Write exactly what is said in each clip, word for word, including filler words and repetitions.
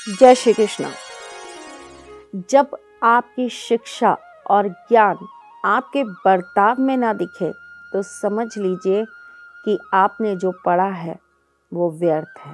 जय श्री कृष्ण। जब आपकी शिक्षा और ज्ञान आपके बर्ताव में ना दिखे तो समझ लीजिए कि आपने जो पढ़ा है वो व्यर्थ है।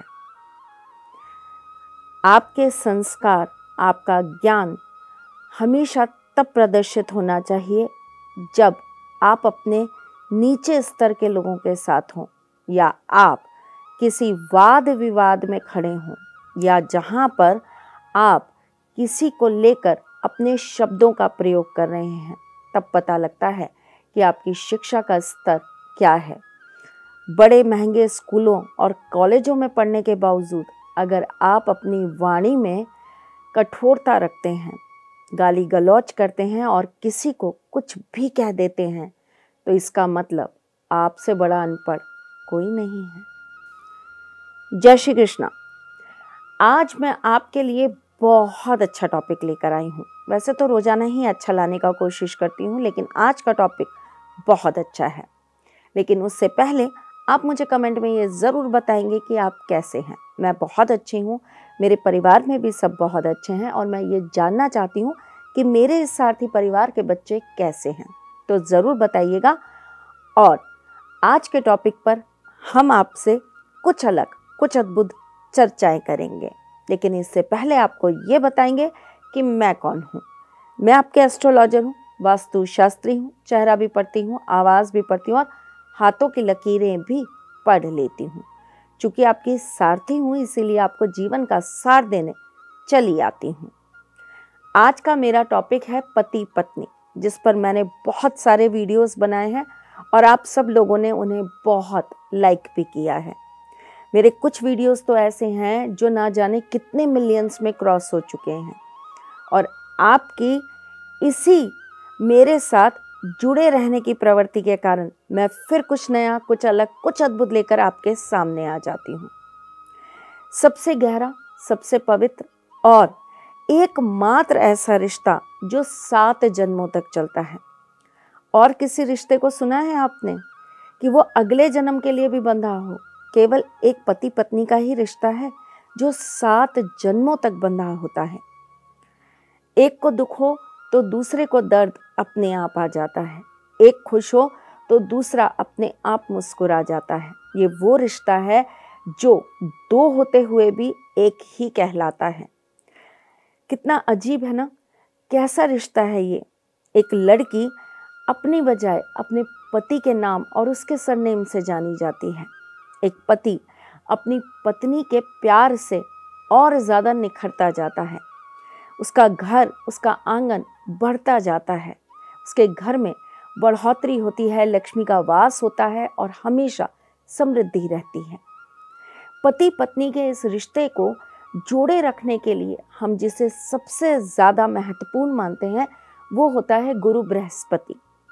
आपके संस्कार, आपका ज्ञान हमेशा तब प्रदर्शित होना चाहिए जब आप अपने नीचे स्तर के लोगों के साथ हों, या आप किसी वाद विवाद में खड़े हों, या जहां पर आप किसी को लेकर अपने शब्दों का प्रयोग कर रहे हैं। तब पता लगता है कि आपकी शिक्षा का स्तर क्या है। बड़े महंगे स्कूलों और कॉलेजों में पढ़ने के बावजूद अगर आप अपनी वाणी में कठोरता रखते हैं, गाली गलौज करते हैं और किसी को कुछ भी कह देते हैं, तो इसका मतलब आपसे बड़ा अनपढ़ कोई नहीं है। जय श्री कृष्ण। आज मैं आपके लिए बहुत अच्छा टॉपिक लेकर आई हूँ। वैसे तो रोजाना ही अच्छा लाने का कोशिश करती हूँ, लेकिन आज का टॉपिक बहुत अच्छा है। लेकिन उससे पहले आप मुझे कमेंट में ये ज़रूर बताएंगे कि आप कैसे हैं। मैं बहुत अच्छी हूँ, मेरे परिवार में भी सब बहुत अच्छे हैं, और मैं ये जानना चाहती हूँ कि मेरे इस सारथी परिवार के बच्चे कैसे हैं। तो ज़रूर बताइएगा। और आज के टॉपिक पर हम आपसे कुछ अलग, कुछ अद्भुत चर्चाएं करेंगे। लेकिन इससे पहले आपको ये बताएंगे कि मैं कौन हूँ। मैं आपके एस्ट्रोलॉजर हूँ, वास्तु शास्त्री हूँ, चेहरा भी पढ़ती हूँ, आवाज़ भी पढ़ती हूँ और हाथों की लकीरें भी पढ़ लेती हूँ। चूँकि आपकी सारथी हूँ, इसीलिए आपको जीवन का सार देने चली आती हूँ। आज का मेरा टॉपिक है पति पत्नी, जिस पर मैंने बहुत सारे वीडियोस बनाए हैं और आप सब लोगों ने उन्हें बहुत लाइक भी किया है। मेरे कुछ वीडियोस तो ऐसे हैं जो ना जाने कितने मिलियंस में क्रॉस हो चुके हैं, और आपकी इसी मेरे साथ जुड़े रहने की प्रवृत्ति के कारण मैं फिर कुछ नया, कुछ अलग, कुछ अद्भुत लेकर आपके सामने आ जाती हूँ। सबसे गहरा, सबसे पवित्र और एकमात्र ऐसा रिश्ता जो सात जन्मों तक चलता है। और किसी रिश्ते को सुना है आपने कि वो अगले जन्म के लिए भी बंधा हो? केवल एक पति पत्नी का ही रिश्ता है जो सात जन्मों तक बंधा होता है। एक को दुख हो तो दूसरे को दर्द अपने आप आ जाता है। एक खुश हो तो दूसरा अपने आप मुस्कुरा जाता है। ये वो रिश्ता है जो दो होते हुए भी एक ही कहलाता है। कितना अजीब है ना, कैसा रिश्ता है ये। एक लड़की अपनी बजाय अपने पति के नाम और उसके सरनेम से जानी जाती है। एक पति अपनी पत्नी के प्यार से और ज़्यादा निखरता जाता है। उसका घर, उसका आंगन बढ़ता जाता है। उसके घर में बढ़ोतरी होती है, लक्ष्मी का वास होता है और हमेशा समृद्धि रहती है। पति पत्नी के इस रिश्ते को जोड़े रखने के लिए हम जिसे सबसे ज़्यादा महत्वपूर्ण मानते हैं वो होता है गुरु बृहस्पति।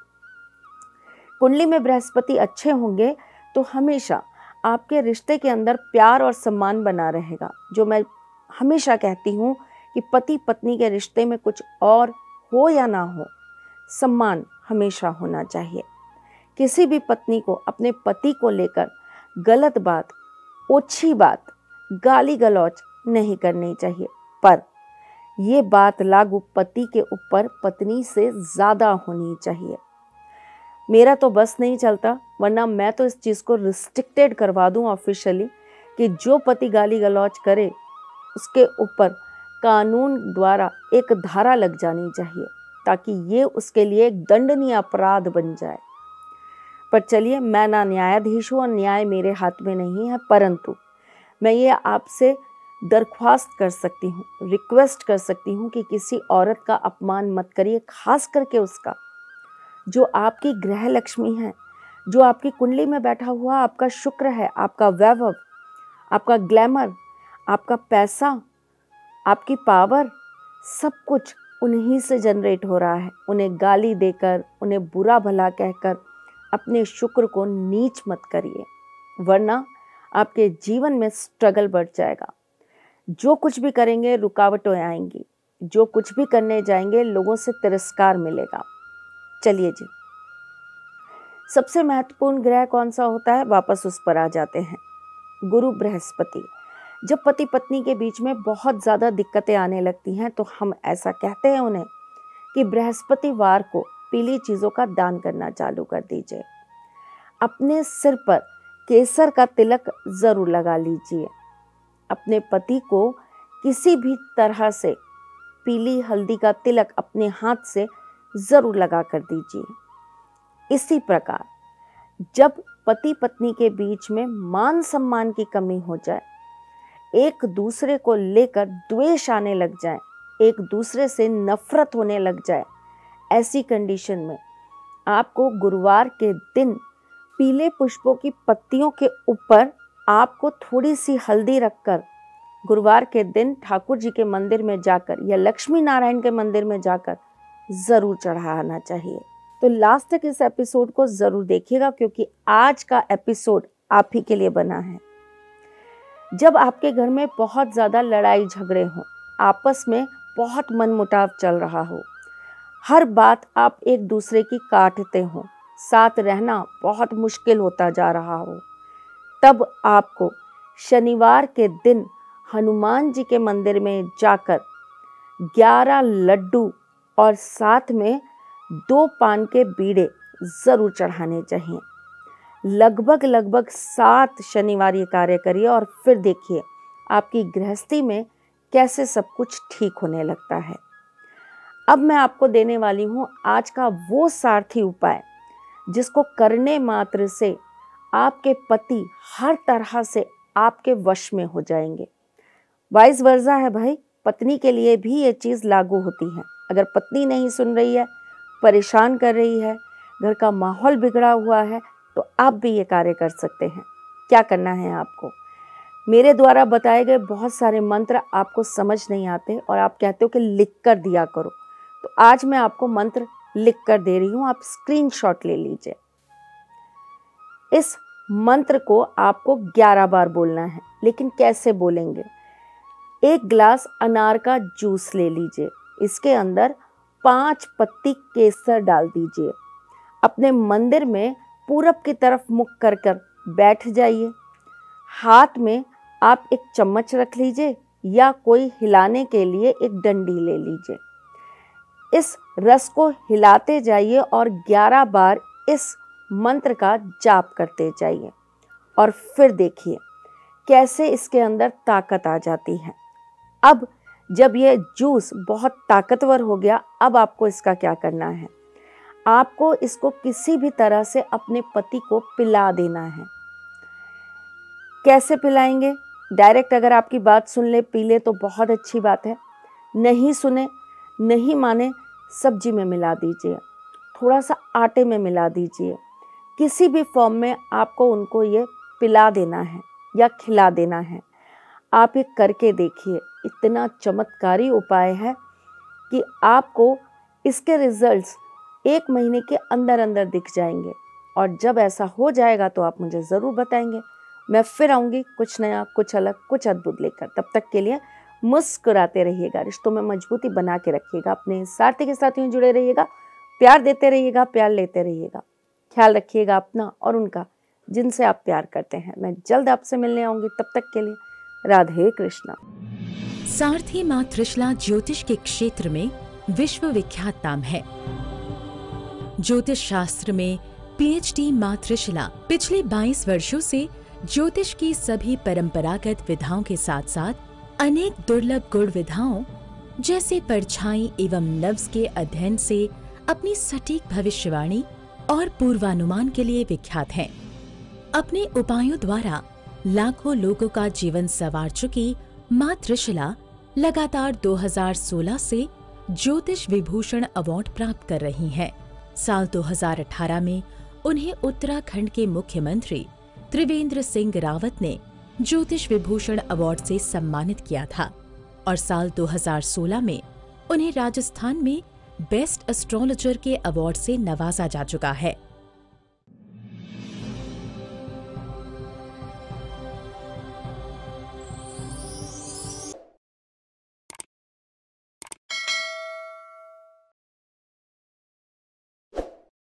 कुंडली में बृहस्पति अच्छे होंगे तो हमेशा आपके रिश्ते के अंदर प्यार और सम्मान बना रहेगा। जो मैं हमेशा कहती हूँ कि पति पत्नी के रिश्ते में कुछ और हो या ना हो, सम्मान हमेशा होना चाहिए। किसी भी पत्नी को अपने पति को लेकर गलत बात, ओछी बात, गाली गलौज नहीं करनी चाहिए। पर ये बात लागू पति के ऊपर पत्नी से ज़्यादा होनी चाहिए। मेरा तो बस नहीं चलता, वरना मैं तो इस चीज़ को रिस्ट्रिक्टेड करवा दूं ऑफिशियली कि जो पति गाली गलौज करे उसके ऊपर कानून द्वारा एक धारा लग जानी चाहिए, ताकि ये उसके लिए एक दंडनीय अपराध बन जाए। पर चलिए, मैं ना न्यायाधीश हूँ और न्याय मेरे हाथ में नहीं है, परंतु मैं ये आपसे दरख्वास्त कर सकती हूँ, रिक्वेस्ट कर सकती हूँ कि किसी औरत का अपमान मत करिए, खास करके उसका जो आपकी गृह लक्ष्मी है, जो आपकी कुंडली में बैठा हुआ आपका शुक्र है, आपका वैभव, आपका ग्लैमर, आपका पैसा, आपकी पावर, सब कुछ उन्हीं से जनरेट हो रहा है। उन्हें गाली देकर, उन्हें बुरा भला कहकर अपने शुक्र को नीच मत करिए, वरना आपके जीवन में स्ट्रगल बढ़ जाएगा। जो कुछ भी करेंगे रुकावटें आएंगी, जो कुछ भी करने जाएंगे लोगों से तिरस्कार मिलेगा। चलिए जी, सबसे महत्वपूर्ण ग्रह कौन सा होता है, वापस उस पर आ जाते हैं। गुरु बृहस्पति। जब पति पत्नी के बीच में बहुत ज़्यादा दिक्कतें आने लगती हैं तो हम ऐसा कहते हैं उन्हें कि बृहस्पतिवार को पीली चीज़ों का दान करना चालू कर दीजिए। अपने सिर पर केसर का तिलक ज़रूर लगा लीजिए। अपने पति को किसी भी तरह से पीली हल्दी का तिलक अपने हाथ से ज़रूर लगा कर दीजिए। इसी प्रकार जब पति पत्नी के बीच में मान सम्मान की कमी हो जाए, एक दूसरे को लेकर द्वेष आने लग जाए, एक दूसरे से नफरत होने लग जाए, ऐसी कंडीशन में आपको गुरुवार के दिन पीले पुष्पों की पत्तियों के ऊपर आपको थोड़ी सी हल्दी रखकर गुरुवार के दिन ठाकुर जी के मंदिर में जाकर या लक्ष्मी नारायण के मंदिर में जाकर ज़रूर चढ़ाना चाहिए। तो लास्ट तक इस एपिसोड को ज़रूर देखिएगा, क्योंकि आज का एपिसोड आप ही के लिए बना है। जब आपके घर में बहुत ज़्यादा लड़ाई झगड़े हों, आपस में बहुत मनमुटाव चल रहा हो, हर बात आप एक दूसरे की काटते हों, साथ रहना बहुत मुश्किल होता जा रहा हो, तब आपको शनिवार के दिन हनुमान जी के मंदिर में जाकर ग्यारह लड्डू और साथ में दो पान के बीड़े ज़रूर चढ़ाने चाहिए। लगभग लगभग सात शनिवार ये कार्य करिए और फिर देखिए आपकी गृहस्थी में कैसे सब कुछ ठीक होने लगता है। अब मैं आपको देने वाली हूँ आज का वो सारथी उपाय जिसको करने मात्र से आपके पति हर तरह से आपके वश में हो जाएंगे। वाइस वर्सा है भाई, पत्नी के लिए भी ये चीज़ लागू होती है। अगर पत्नी नहीं सुन रही है, परेशान कर रही है, घर का माहौल बिगड़ा हुआ है, तो आप भी ये कार्य कर सकते हैं। क्या करना है आपको? मेरे द्वारा बताए गए बहुत सारे मंत्र आपको समझ नहीं आते और आप कहते हो कि लिख कर दिया करो, तो आज मैं आपको मंत्र लिख कर दे रही हूँ, आप स्क्रीनशॉट ले लीजिए। इस मंत्र को आपको ग्यारह बार बोलना है, लेकिन कैसे बोलेंगे? एक गिलास अनार का जूस ले लीजिए, इसके अंदर पांच पत्ती केसर डाल दीजिए। अपने मंदिर में पूरब की तरफ मुख कर कर बैठ जाइए। हाथ में आप एक चम्मच रख लीजिए या कोई हिलाने के लिए एक डंडी ले लीजिए। इस रस को हिलाते जाइए और ग्यारह बार इस मंत्र का जाप करते जाइए और फिर देखिए कैसे इसके अंदर ताकत आ जाती है। अब जब ये जूस बहुत ताकतवर हो गया, अब आपको इसका क्या करना है? आपको इसको किसी भी तरह से अपने पति को पिला देना है। कैसे पिलाएंगे? डायरेक्ट अगर आपकी बात सुन ले, पी ले तो बहुत अच्छी बात है। नहीं सुने, नहीं माने, सब्जी में मिला दीजिए, थोड़ा सा आटे में मिला दीजिए, किसी भी फॉर्म में आपको उनको ये पिला देना है या खिला देना है। आप ये करके देखिए, इतना चमत्कारी उपाय है कि आपको इसके रिजल्ट्स एक महीने के अंदर अंदर दिख जाएंगे। और जब ऐसा हो जाएगा तो आप मुझे ज़रूर बताएंगे। मैं फिर आऊँगी कुछ नया, कुछ अलग, कुछ अद्भुत लेकर। तब तक के लिए मुस्कुराते रहिएगा, रिश्तों में मजबूती बना के रखिएगा, अपने साथी के साथ यूँ जुड़े रहिएगा, प्यार देते रहिएगा, प्यार लेते रहिएगा। ख्याल रखिएगा अपना और उनका जिनसे आप प्यार करते हैं। मैं जल्द आपसे मिलने आऊँगी, तब तक के लिए राधे कृष्णा। सारथी माँ त्रिशला ज्योतिष के क्षेत्र में विश्व विख्यात नाम है। ज्योतिष शास्त्र में पीएचडी माँ त्रिशला पिछले बाईस वर्षों से ज्योतिष की सभी परंपरागत विधाओं के साथ साथ अनेक दुर्लभ गुण विधाओं जैसे परछाई एवं नव्स के अध्ययन से अपनी सटीक भविष्यवाणी और पूर्वानुमान के लिए विख्यात हैं। अपने उपायों द्वारा लाखों लोगों का जीवन संवार चुकी माँ त्रिशला लगातार दो हज़ार सोलह से ज्योतिष विभूषण अवार्ड प्राप्त कर रही हैं। साल दो हज़ार अठारह में उन्हें उत्तराखंड के मुख्यमंत्री त्रिवेंद्र सिंह रावत ने ज्योतिष विभूषण अवार्ड से सम्मानित किया था और साल दो हज़ार सोलह में उन्हें राजस्थान में बेस्ट एस्ट्रोलॉजर के अवार्ड से नवाजा जा चुका है।